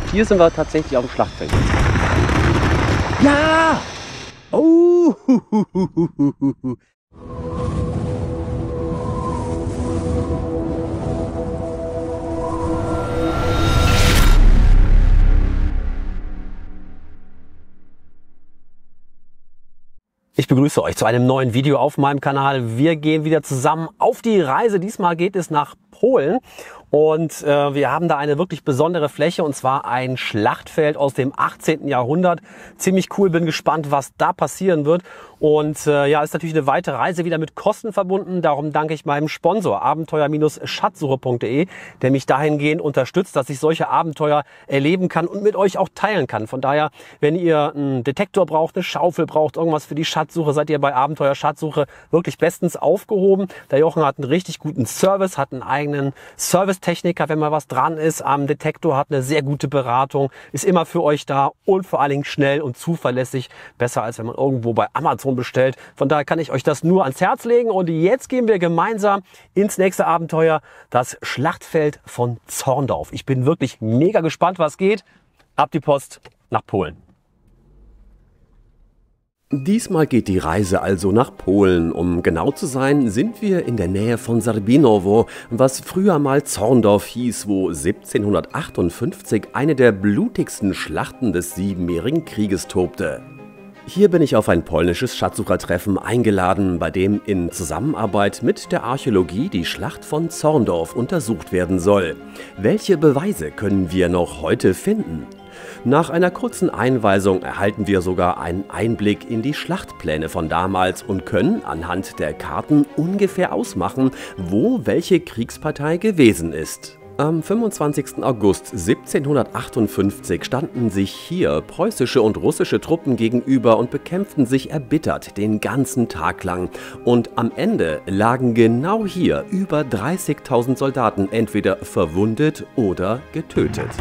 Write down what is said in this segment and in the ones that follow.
hier sind wir tatsächlich auf dem Schlachtfeld. Ja! Oh! Ich begrüße euch zu einem neuen Video auf meinem Kanal. Wir gehen wieder zusammen auf die Reise. Diesmal geht es nach Polen und wir haben da eine wirklich besondere Fläche, und zwar ein Schlachtfeld aus dem 18. Jahrhundert. Ziemlich cool, bin gespannt, was da passieren wird. Und ja, ist natürlich eine weitere Reise wieder mit Kosten verbunden. Darum danke ich meinem Sponsor abenteuer-schatzsuche.de, der mich dahingehend unterstützt, dass ich solche Abenteuer erleben kann und mit euch auch teilen kann. Von daher, wenn ihr einen Detektor braucht, eine Schaufel braucht, irgendwas für die Schatzsuche, seid ihr bei Abenteuer Schatzsuche wirklich bestens aufgehoben. Der Jochen hat einen richtig guten Service, hat einen eigenen Servicetechniker, wenn mal was dran ist am Detektor, hat eine sehr gute Beratung, ist immer für euch da und vor allen Dingen schnell und zuverlässig. Besser als wenn man irgendwo bei Amazon bestellt. Von daher kann ich euch das nur ans Herz legen. Und jetzt gehen wir gemeinsam ins nächste Abenteuer, das Schlachtfeld von Zorndorf. Ich bin wirklich mega gespannt, was geht. Ab die Post nach Polen. Diesmal geht die Reise also nach Polen. Um genau zu sein, sind wir in der Nähe von Żarbinowo, was früher mal Zorndorf hieß, wo 1758 eine der blutigsten Schlachten des Siebenjährigen Krieges tobte. Hier bin ich auf ein polnisches Schatzsuchertreffen eingeladen, bei dem in Zusammenarbeit mit der Archäologie die Schlacht von Zorndorf untersucht werden soll. Welche Beweise können wir noch heute finden? Nach einer kurzen Einweisung erhalten wir sogar einen Einblick in die Schlachtpläne von damals und können anhand der Karten ungefähr ausmachen, wo welche Kriegspartei gewesen ist. Am 25. August 1758 standen sich hier preußische und russische Truppen gegenüber und bekämpften sich erbittert den ganzen Tag lang. Und am Ende lagen genau hier über 30.000 Soldaten entweder verwundet oder getötet.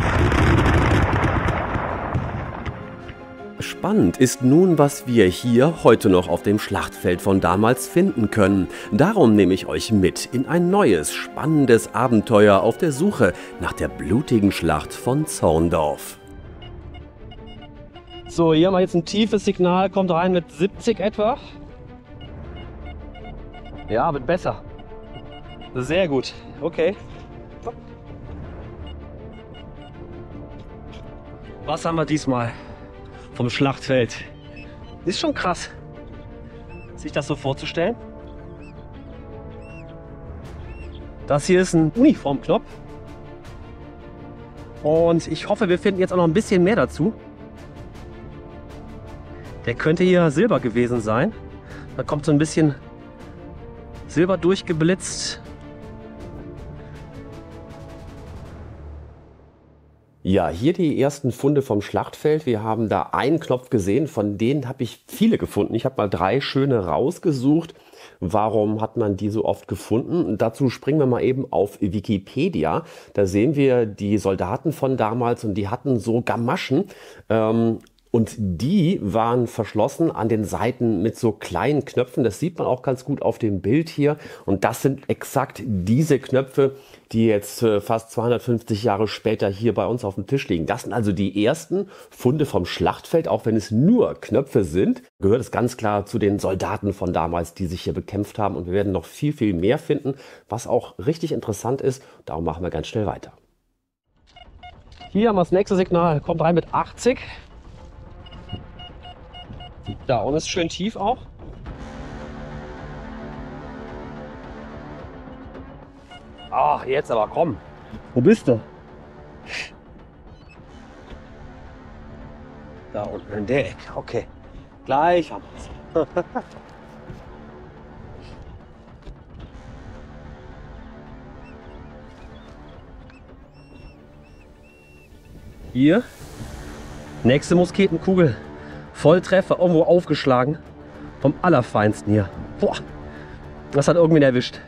Spannend ist nun, was wir hier heute noch auf dem Schlachtfeld von damals finden können. Darum nehme ich euch mit in ein neues, spannendes Abenteuer auf der Suche nach der blutigen Schlacht von Zorndorf. So, hier haben wir jetzt ein tiefes Signal, kommt rein mit 70 etwa. Ja, wird besser. Sehr gut, okay. Was haben wir diesmal vom Schlachtfeld? Ist schon krass, sich das so vorzustellen. Das hier ist ein Uniformknopf. Und ich hoffe, wir finden jetzt auch noch ein bisschen mehr dazu. Der könnte hier Silber gewesen sein. Da kommt so ein bisschen Silber durchgeblitzt. Ja, hier die ersten Funde vom Schlachtfeld. Wir haben da einen Knopf gesehen, von denen habe ich viele gefunden. Ich habe mal 3 schöne rausgesucht. Warum hat man die so oft gefunden? Und dazu springen wir mal eben auf Wikipedia. Da sehen wir die Soldaten von damals und die hatten so Gamaschen. Und die waren verschlossen an den Seiten mit so kleinen Knöpfen. Das sieht man auch ganz gut auf dem Bild hier. Und das sind exakt diese Knöpfe, die jetzt fast 250 Jahre später hier bei uns auf dem Tisch liegen. Das sind also die ersten Funde vom Schlachtfeld. Auch wenn es nur Knöpfe sind, gehört es ganz klar zu den Soldaten von damals, die sich hier bekämpft haben. Und wir werden noch viel, viel mehr finden, was auch richtig interessant ist. Darum machen wir ganz schnell weiter. Hier haben wir das nächste Signal. Kommt rein mit 80. Da und ist schön tief auch. Ach, jetzt aber komm. Wo bist du? Da unten in der Ecke. Okay. Gleich haben wir es. Hier. Nächste Musketenkugel. Volltreffer, irgendwo aufgeschlagen. Vom Allerfeinsten hier. Boah, das hat irgendwen erwischt.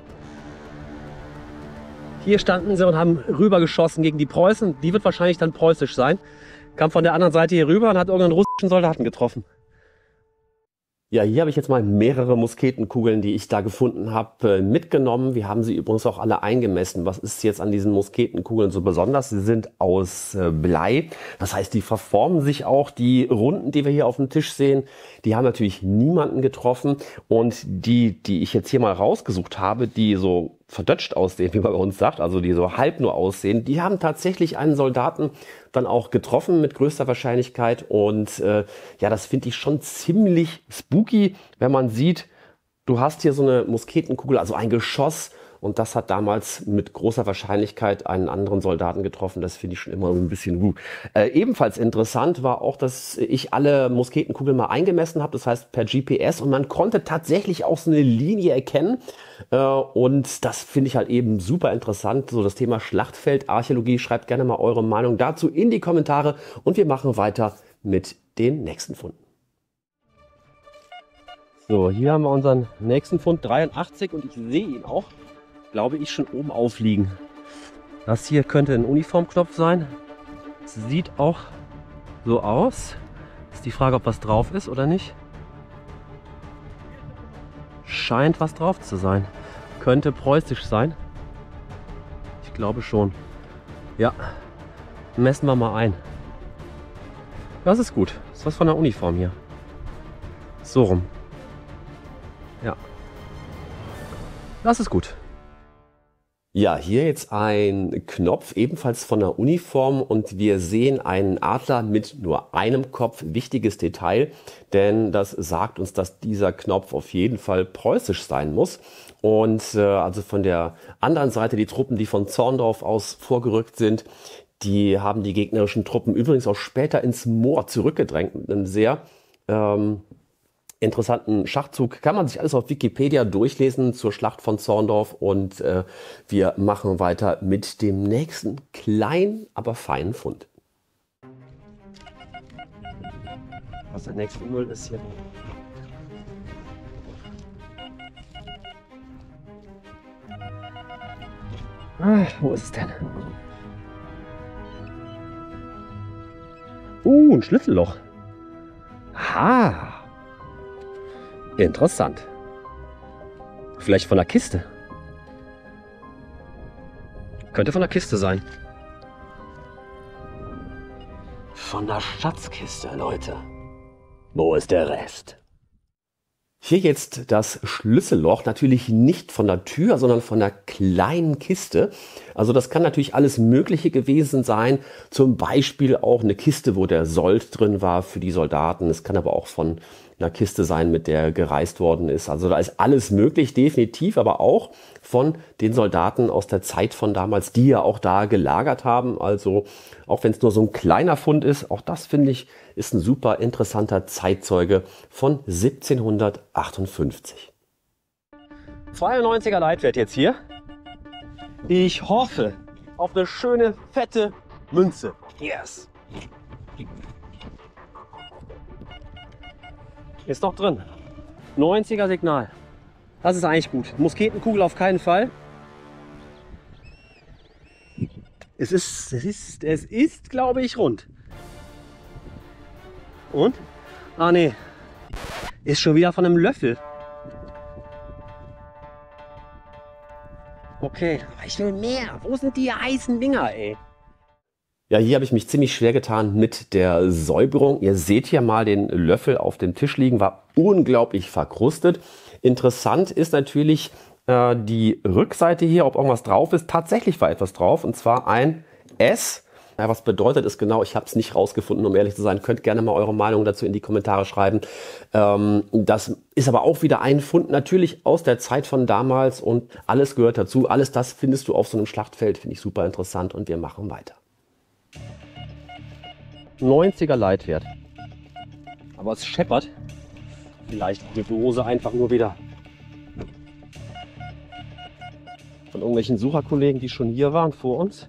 Hier standen sie und haben rübergeschossen gegen die Preußen. Die wird wahrscheinlich dann preußisch sein. Kam von der anderen Seite hier rüber und hat irgendeinen russischen Soldaten getroffen. Ja, hier habe ich jetzt mal mehrere Musketenkugeln, die ich da gefunden habe, mitgenommen. Wir haben sie übrigens auch alle eingemessen. Was ist jetzt an diesen Musketenkugeln so besonders? Sie sind aus Blei. Das heißt, die verformen sich auch. Die Runden, die wir hier auf dem Tisch sehen, die haben natürlich niemanden getroffen. Und die ich jetzt hier mal rausgesucht habe, die so verdutscht aussehen, wie man bei uns sagt, also die so halb nur aussehen, die haben tatsächlich einen Soldaten dann auch getroffen mit größter Wahrscheinlichkeit. Und ja, das finde ich schon ziemlich spooky, wenn man sieht, du hast hier so eine Musketenkugel, also ein Geschoss, und das hat damals mit großer Wahrscheinlichkeit einen anderen Soldaten getroffen. Das finde ich schon immer ein bisschen ebenfalls interessant war auch, dass ich alle Musketenkugeln mal eingemessen habe, das heißt per GPS, und man konnte tatsächlich auch so eine Linie erkennen. Und das finde ich halt eben super interessant. So das Thema Schlachtfeldarchäologie. Schreibt gerne mal eure Meinung dazu in die Kommentare, und wir machen weiter mit den nächsten Funden. So, hier haben wir unseren nächsten Fund 83, und ich sehe ihn auch, glaube ich, schon oben aufliegen. Das hier könnte ein Uniformknopf sein. Sieht auch so aus. Ist die Frage, ob was drauf ist oder nicht. Scheint was drauf zu sein. Könnte preußisch sein. Ich glaube schon. Ja, messen wir mal ein. Das ist gut. Das ist was von der Uniform hier. So rum. Ja. Das ist gut. Ja, hier jetzt ein Knopf, ebenfalls von der Uniform, und wir sehen einen Adler mit nur einem Kopf. Wichtiges Detail, denn das sagt uns, dass dieser Knopf auf jeden Fall preußisch sein muss. Und also von der anderen Seite, die Truppen, die von Zorndorf aus vorgerückt sind, die haben die gegnerischen Truppen übrigens auch später ins Moor zurückgedrängt mit einem sehr interessanten Schachzug. Kann man sich alles auf Wikipedia durchlesen zur Schlacht von Zorndorf, und wir machen weiter mit dem nächsten kleinen, aber feinen Fund. Was der nächste Null ist hier. Wo ist es denn? Ein Schlüsselloch. Ha! Interessant. Vielleicht von der Kiste. Könnte von der Kiste sein. Von der Schatzkiste, Leute. Wo ist der Rest? Hier jetzt das Schlüsselloch, natürlich nicht von der Tür, sondern von der kleinen Kiste. Also das kann natürlich alles Mögliche gewesen sein. Zum Beispiel auch eine Kiste, wo der Sold drin war für die Soldaten. Es kann aber auch von einer Kiste sein, mit der gereist worden ist. Also da ist alles möglich, definitiv, aber auch von den Soldaten aus der Zeit von damals, die ja auch da gelagert haben. Also auch wenn es nur so ein kleiner Fund ist, auch das finde ich ist ein super interessanter Zeitzeuge von 1758. 92er Leitwert jetzt hier. Ich hoffe auf eine schöne, fette Münze. Yes! Ist noch drin. 90er Signal. Das ist eigentlich gut. Musketenkugel auf keinen Fall. Es ist, glaube ich, rund. Und? Ah, nee. Ist schon wieder von einem Löffel. Okay, aber ich will mehr. Wo sind die heißen Dinger, ey? Ja, hier habe ich mich ziemlich schwer getan mit der Säuberung. Ihr seht hier mal den Löffel auf dem Tisch liegen, war unglaublich verkrustet. Interessant ist natürlich die Rückseite hier, ob irgendwas drauf ist. Tatsächlich war etwas drauf, und zwar ein S. Ja, was bedeutet es genau? Ich habe es nicht rausgefunden, um ehrlich zu sein. Könnt gerne mal eure Meinung dazu in die Kommentare schreiben. Das ist aber auch wieder ein Fund, natürlich aus der Zeit von damals, und alles gehört dazu. Alles das findest du auf so einem Schlachtfeld, finde ich super interessant, und wir machen weiter. 90er Leitwert. Aber es scheppert. Vielleicht die Dose einfach nur wieder von irgendwelchen Sucherkollegen, die schon hier waren vor uns.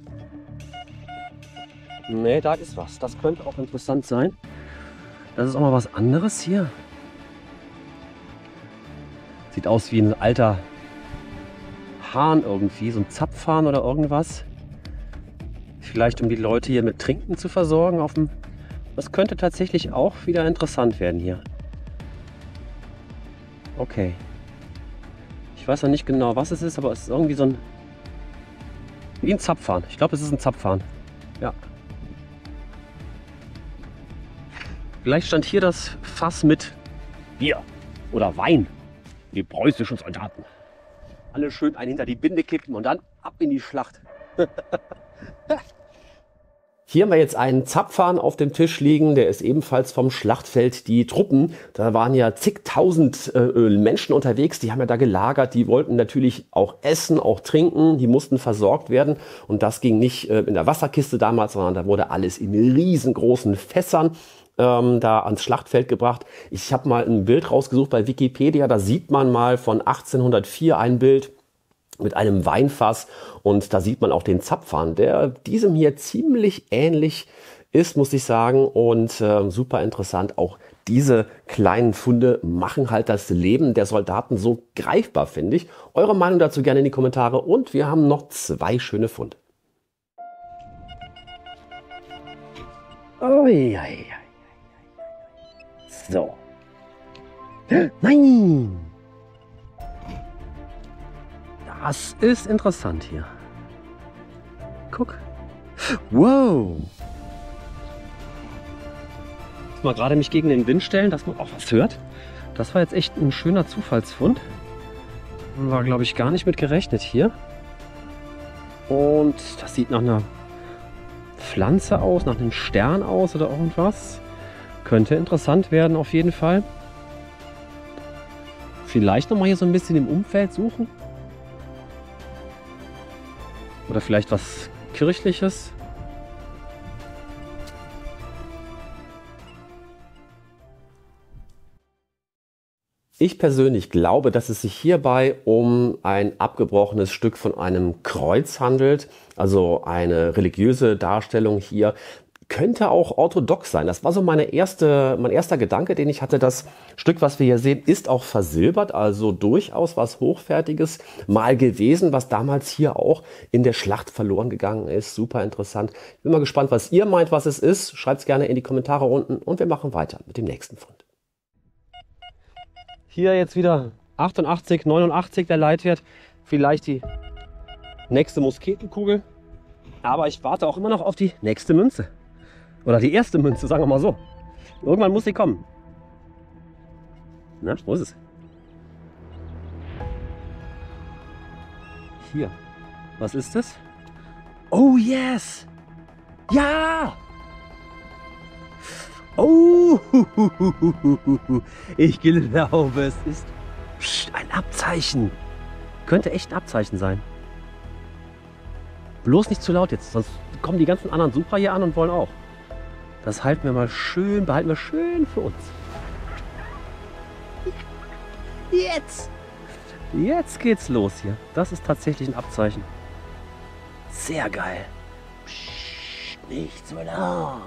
Ne, da ist was. Das könnte auch interessant sein. Das ist auch mal was anderes hier. Sieht aus wie ein alter Hahn irgendwie, so ein Zapfhahn oder irgendwas. Vielleicht um die Leute hier mit Trinken zu versorgen. Das könnte tatsächlich auch wieder interessant werden hier. Okay. Ich weiß noch nicht genau, was es ist, aber es ist irgendwie so ein... wie ein Zapfhahn. Ich glaube, es ist ein Zapfhahn. Ja. Vielleicht stand hier das Fass mit Bier oder Wein. Die preußischen Soldaten. Alle schön einen hinter die Binde kippen und dann ab in die Schlacht. Hier haben wir jetzt einen Zapfhahn auf dem Tisch liegen, der ist ebenfalls vom Schlachtfeld. Die Truppen, da waren ja zigtausend Menschen unterwegs, die haben ja da gelagert, die wollten natürlich auch essen, auch trinken, die mussten versorgt werden. Und das ging nicht in der Wasserkiste damals, sondern da wurde alles in riesengroßen Fässern da ans Schlachtfeld gebracht. Ich habe mal ein Bild rausgesucht bei Wikipedia, da sieht man mal von 1804 ein Bild mit einem Weinfass und da sieht man auch den Zapfhahn, der diesem hier ziemlich ähnlich ist, muss ich sagen, und super interessant. Auch diese kleinen Funde machen halt das Leben der Soldaten so greifbar, finde ich. Eure Meinung dazu gerne in die Kommentare und wir haben noch 2 schöne Funde. Oh, ja, ja. So. Nein! Das ist interessant hier. Guck. Wow! Jetzt mal gerade mich gegen den Wind stellen, dass man auch was hört. Das war jetzt echt ein schöner Zufallsfund. War, glaube ich, gar nicht mit gerechnet hier. Und das sieht nach einer Pflanze aus, nach einem Stern aus oder irgendwas. Könnte interessant werden auf jeden Fall. Vielleicht noch mal hier so ein bisschen im Umfeld suchen. Oder vielleicht was Kirchliches. Ich persönlich glaube, dass es sich hierbei um ein abgebrochenes Stück von einem Kreuz handelt. Also eine religiöse Darstellung hier. Könnte auch orthodox sein. Das war so mein erster Gedanke, den ich hatte. Das Stück, was wir hier sehen, ist auch versilbert, also durchaus was Hochwertiges mal gewesen, was damals hier auch in der Schlacht verloren gegangen ist. Super interessant. Ich bin mal gespannt, was ihr meint, was es ist. Schreibt es gerne in die Kommentare unten und wir machen weiter mit dem nächsten Fund. Hier jetzt wieder 88, 89 der Leitwert. Vielleicht die nächste Musketenkugel. Aber ich warte auch immer noch auf die nächste Münze. Oder die erste Münze, sagen wir mal so. Irgendwann muss sie kommen. Na, wo ist es? Hier. Was ist das? Oh, yes! Ja! Oh! Ich glaube, es ist ein Abzeichen. Könnte echt ein Abzeichen sein. Bloß nicht zu laut jetzt, sonst kommen die ganzen anderen Sucher hier an und wollen auch. Das behalten wir schön für uns. Jetzt geht's los hier. Das ist tatsächlich ein Abzeichen. Sehr geil. Psst, nicht so laut.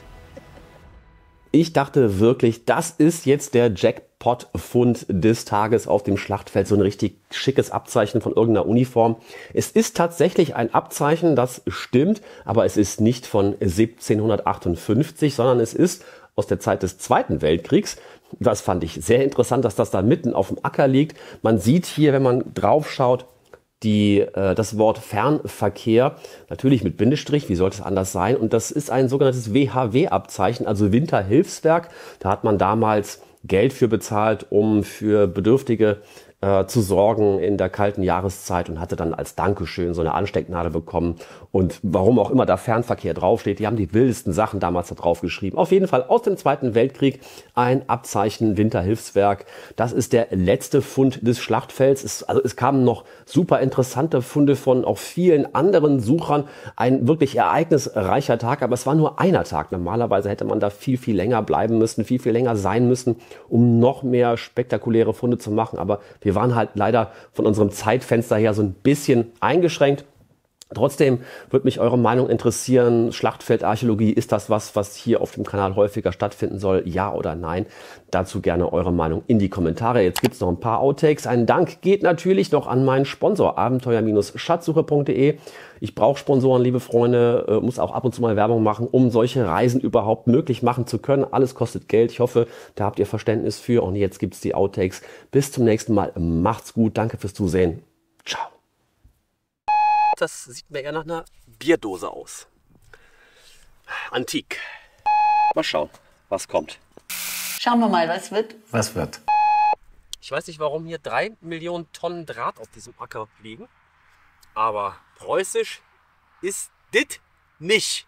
Ich dachte wirklich, das ist jetzt der Jackpot-Fund des Tages auf dem Schlachtfeld. So ein richtig schickes Abzeichen von irgendeiner Uniform. Es ist tatsächlich ein Abzeichen, das stimmt, aber es ist nicht von 1758, sondern es ist aus der Zeit des Zweiten Weltkriegs. Das fand ich sehr interessant, dass das da mitten auf dem Acker liegt. Man sieht hier, wenn man drauf schaut, das Wort Fernverkehr, natürlich mit Bindestrich, wie sollte es anders sein? Und das ist ein sogenanntes WHW-Abzeichen, also Winterhilfswerk. Da hat man damals Geld für bezahlt, um für Bedürftige zu sorgen in der kalten Jahreszeit und hatte dann als Dankeschön so eine Anstecknadel bekommen. Und warum auch immer da Fernverkehr draufsteht, die haben die wildesten Sachen damals da drauf geschrieben. Auf jeden Fall aus dem Zweiten Weltkrieg ein Abzeichen Winterhilfswerk. Das ist der letzte Fund des Schlachtfelds. Es kamen noch super interessante Funde von auch vielen anderen Suchern. Ein wirklich ereignisreicher Tag, aber es war nur einer Tag. Normalerweise hätte man da viel, viel länger bleiben müssen, viel, viel länger sein müssen, um noch mehr spektakuläre Funde zu machen. Aber wir waren halt leider von unserem Zeitfenster her so ein bisschen eingeschränkt. Trotzdem würde mich eure Meinung interessieren. Schlachtfeldarchäologie, ist das was hier auf dem Kanal häufiger stattfinden soll? Ja oder nein? Dazu gerne eure Meinung in die Kommentare. Jetzt gibt es noch ein paar Outtakes. Ein Dank geht natürlich noch an meinen Sponsor abenteuer-schatzsuche.de. Ich brauche Sponsoren, liebe Freunde, muss auch ab und zu mal Werbung machen, um solche Reisen überhaupt möglich machen zu können. Alles kostet Geld. Ich hoffe, da habt ihr Verständnis für. Und jetzt gibt es die Outtakes. Bis zum nächsten Mal. Macht's gut. Danke fürs Zusehen. Ciao. Das sieht mir eher nach einer Bierdose aus. Antik. Mal schauen, was kommt. Schauen wir mal, was wird. Was wird? Ich weiß nicht, warum hier 3 Millionen Tonnen Draht auf diesem Acker liegen. Aber preußisch ist dit nicht.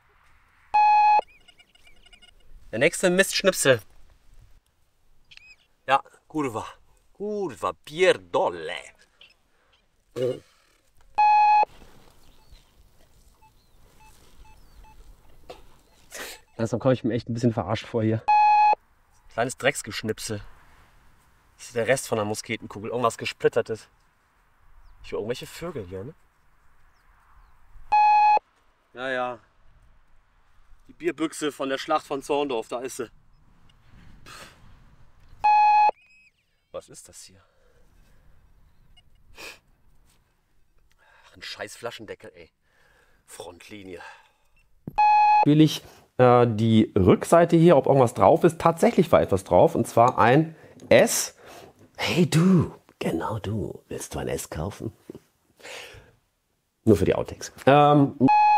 Der nächste Mistschnipsel. Ja, kurwa. Kurwa, pierdole. Langsam komme ich mir echt ein bisschen verarscht vor hier. Kleines Drecksgeschnipsel. Das ist der Rest von der Musketenkugel. Irgendwas Gesplittertes. Ich höre irgendwelche Vögel hier, ne? Ja, ja. Die Bierbüchse von der Schlacht von Zorndorf, da ist sie. Was ist das hier? Ach, ein scheiß Flaschendeckel, ey. Frontlinie. Natürlich die Rückseite hier, ob irgendwas drauf ist. Tatsächlich war etwas drauf, und zwar ein S. Hey du, genau du, willst du ein S kaufen? Nur für die Outtakes.